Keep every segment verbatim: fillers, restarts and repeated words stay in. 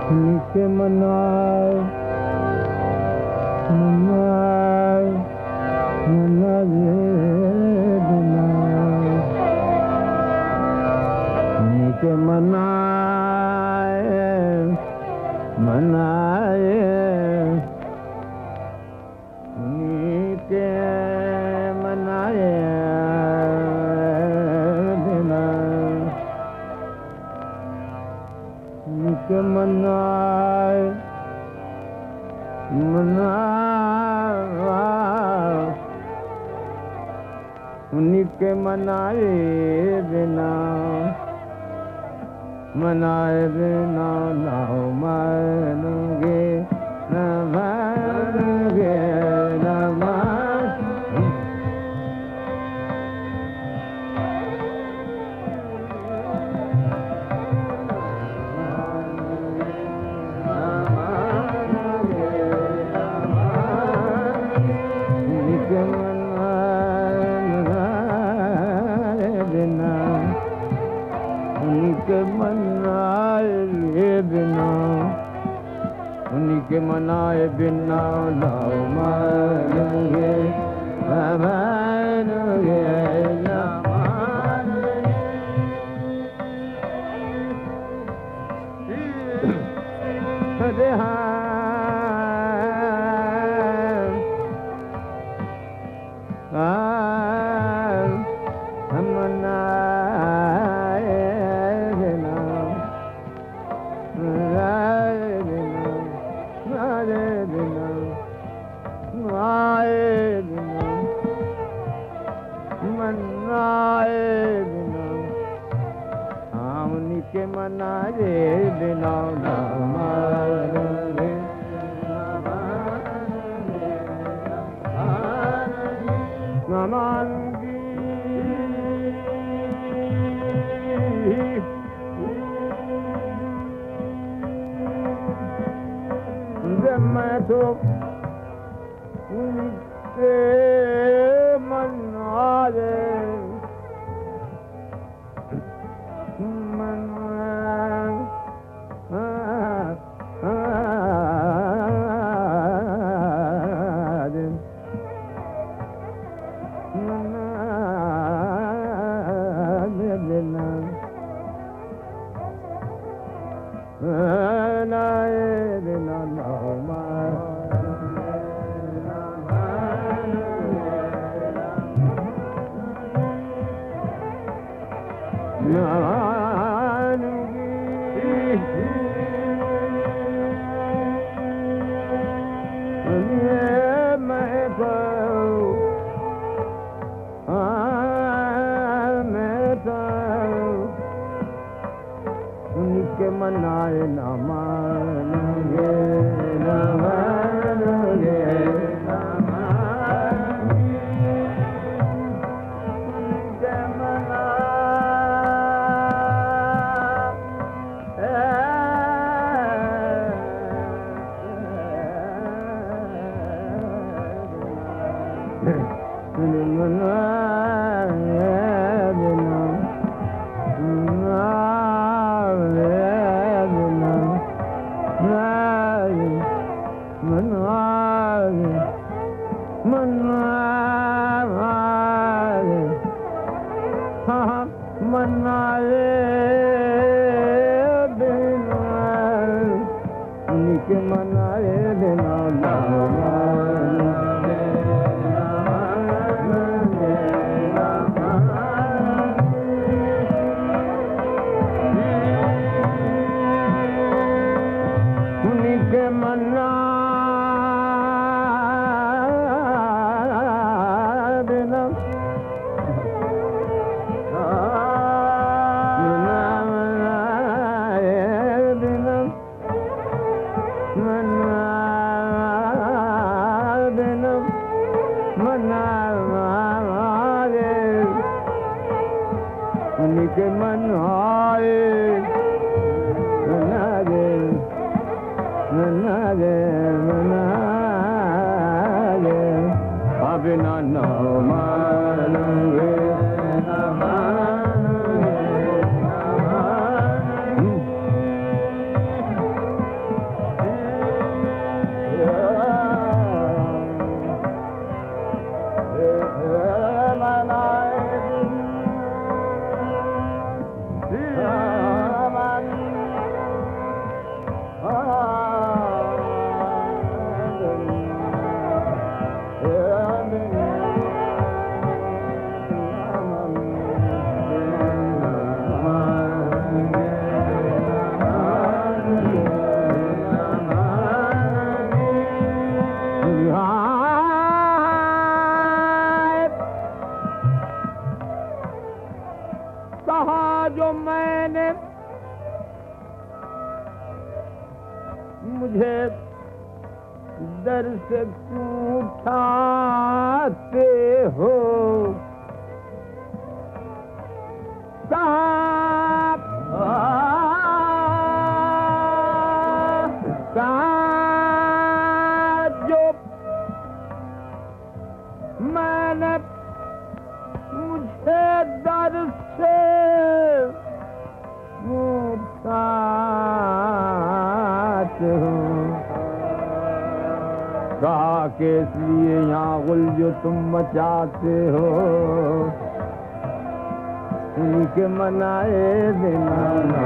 उनके मनाए मनाए मनाए बिना उनके मनाए मनाए उनके मनाए बिना उनके मनाए मनाए उनके मनाए बिना मनाए बिना ना मानोगे न मानोगे न मान उनके मनाए बिना उनके मनाए बिना उनके मनाए बिना ना मानोगे न मानोगे न मानोगे अरे हाँ हाँ मनाए बिना मनाए बिना मनाए बिना मनाए बिना मनाए बिना हाँ उनके मनाए बिना ना मानोगे न मानोगी जब मैं तो उनके मनाए उनके मनाए न मानोगे न मानोगे न मानोगे उनके मनाए बिना उनके मनाए बिना ना मानोगे ना मानोगे ना मानोगे उनके मनाए बिना उनके मनाए मनाए मनाए मनाए अब ना ना मानोगे ना मानोगे ना मानोगे मुझे दर से क्यों उठाते हो? कहाँ कहाँ जो मैंने मुझे दर से उठाते हो? कहा कि इसलिए यहाँ गुल जो तुम मचाते हो उनके मनाए बिना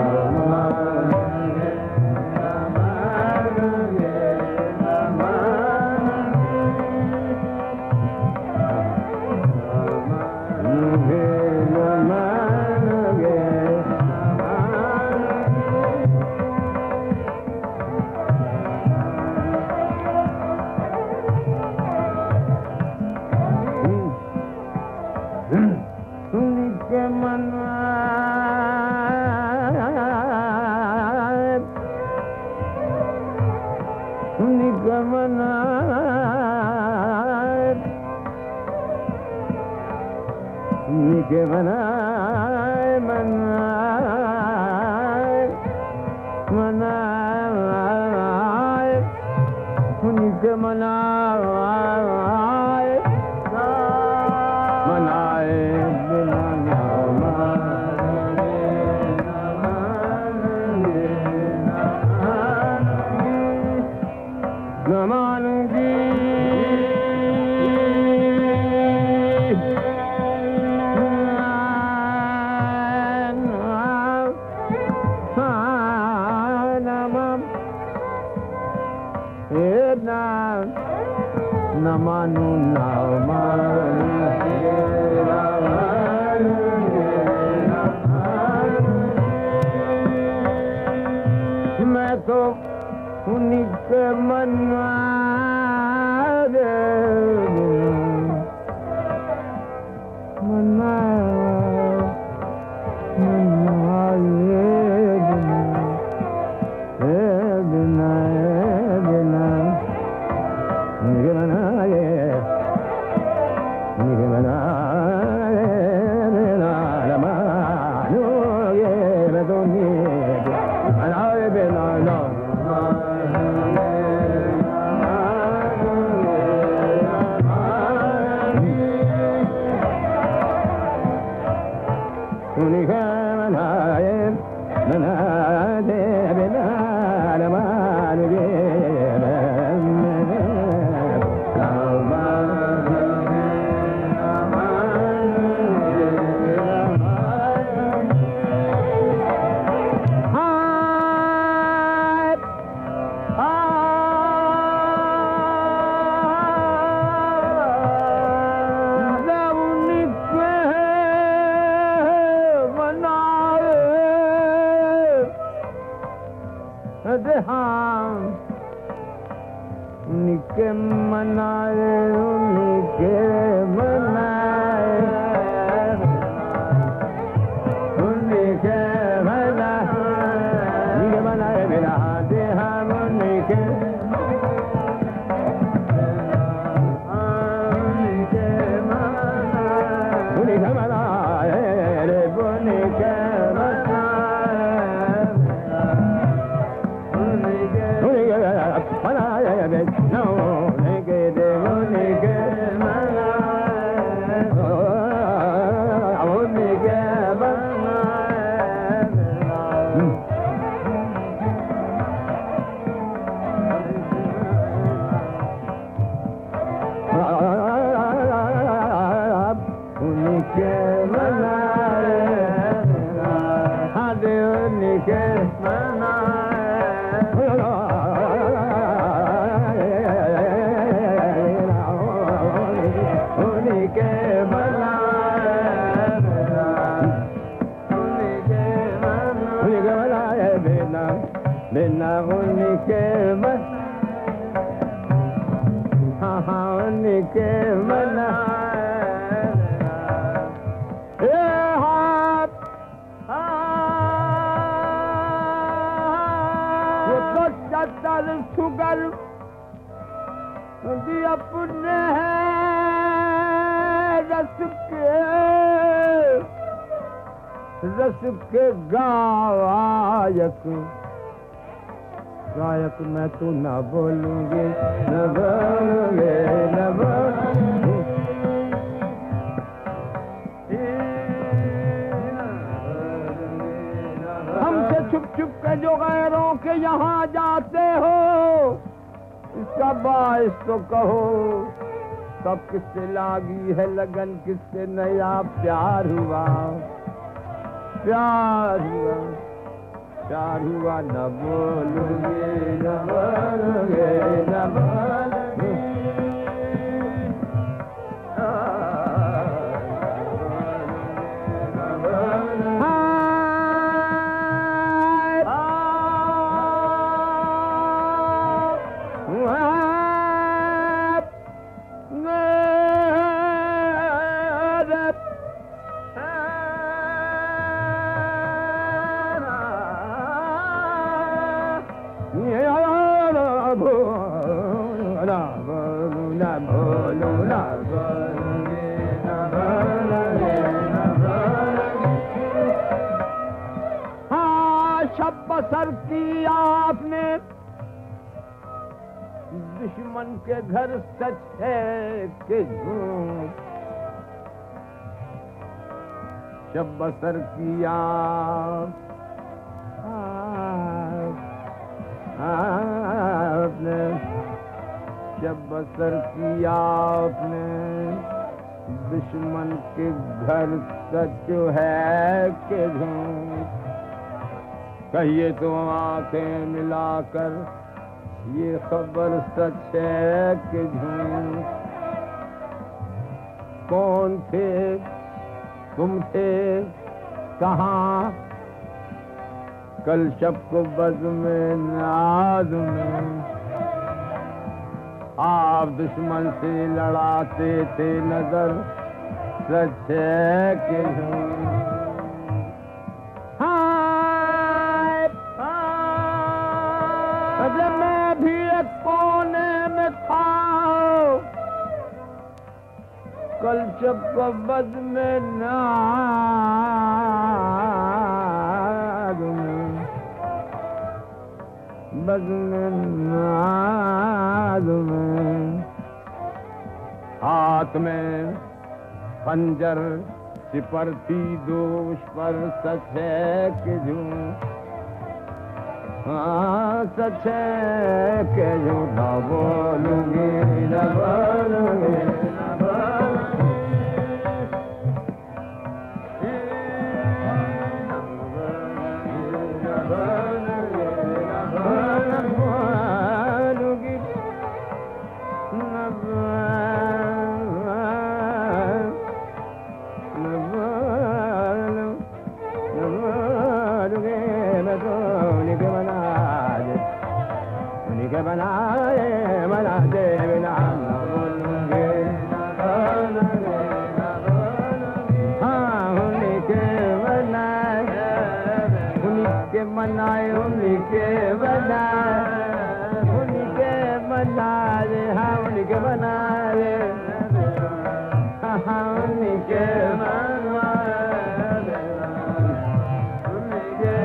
के मनाए मनाए मनाए उनके मनाए मनाए बिना न मानूंगी न मानू न मानू मैं तो उन्हीं के मना मना उनके मनाए उनके मनाए उनके मनाए मनाए बिना दे हम उनके उनके मनाए उनके मनाए रे उनके बिना उनके मन हाँ हाँ उनके मना ये हाथ वो तो तर सुगर दी अपने रस के रस के गायक गायक मैं तो न बोलूंगी न बोलूंगे न बोलूंगी हमसे छुप छुप के जो गैरों के यहाँ जाते हो इसका बाइस तो कहो सब किससे लागी है लगन किससे नया प्यार हुआ प्यार हुआ प्यार हुआ न बोलूंगे न बोलूंगे न बोलूंगे बसर की आपने दुश्मन के घर सच है कि झूठ शब बसर किया आपने शब बसर किया आपने दुश्मन के घर सच है कि झूठ कहिए तो आंखें मिलाकर ये खबर सच है कि झूठ कौन थे तुम थे कहाँ कल शब को बज़ में नाज में आप दुश्मन से लड़ाते थे नजर सच है कि झूठ जब मैं भी एक कोने में था कल जब बज़ में नाज में बज़ में नाज में हाथ में खंजर सिपर थी दोष पर सच है कि झूठ हाँ सच है कि झूठा बोलूंगी न बोलूंगी न बोलूंगी के बनाए बना दे बिना न बोलूंगे न बोलूंगे न बोलूंगे हाँ उन्हीं के बनाए उन्हीं के मनाए उन्हीं के बनाए उन्हीं के बनाए हाँ उन्हीं के बनाए हाँ उन्हीं के बनाए उन्हीं के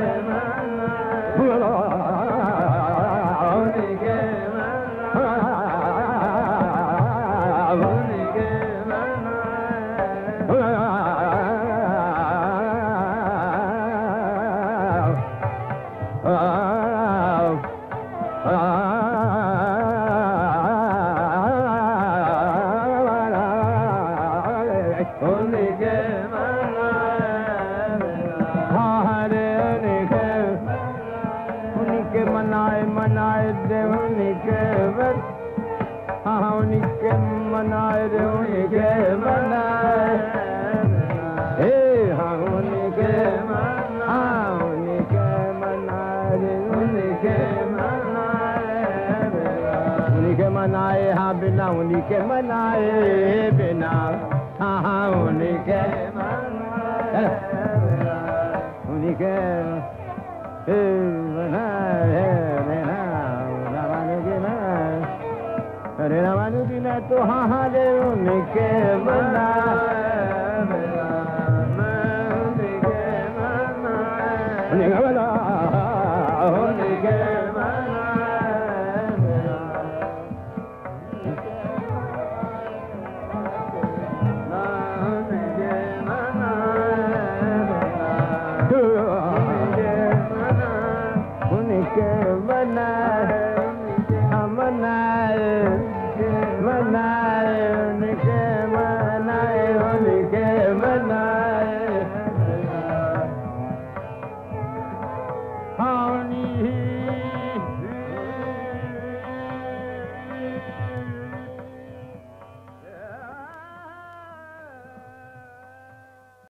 मनाए मनाए दे उन्हीं के बस हाँ उन्हीं के मनाए दे उन्हीं के मनाए हे हाँ उन्हीं के हाँ उन्हीं के मनाए दे उन्हीं के मनाए उन्हीं के मनाए हाँ बिना उन्हीं के मनाए बिना हाँ हाँ उन्हीं के मनाए उन्हीं के बनाए बिना अनुदिन तुम्हारे उनके बनाए उनके बनाए उनके बनाए